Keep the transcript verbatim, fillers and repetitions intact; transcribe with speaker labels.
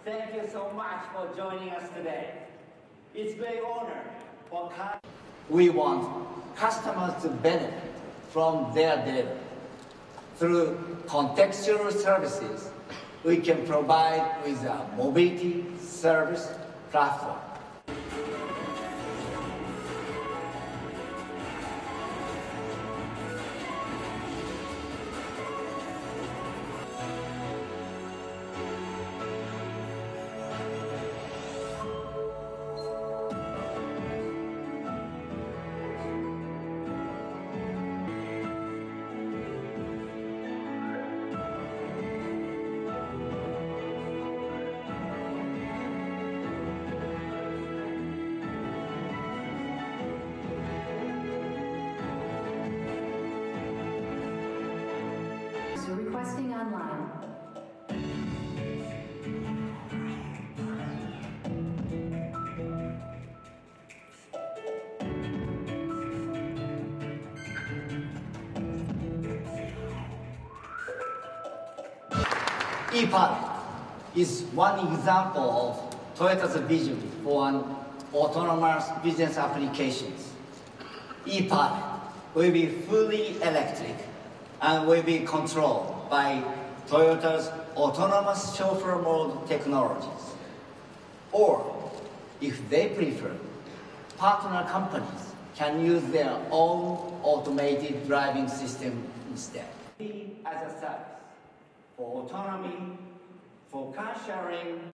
Speaker 1: Thank you so much for joining us today. It's a great honor for car. We want customers to benefit from their data. Through contextual services, we can provide with a mobility service platform.
Speaker 2: You're requesting online.
Speaker 1: e-pilot is one example of Toyota's vision for an autonomous business applications. e-pilot will be fully electric and will be controlled by Toyota's autonomous chauffeur mode technologies. Or, if they prefer, partner companies can use their own automated driving system instead. As a service for autonomy, for car sharing,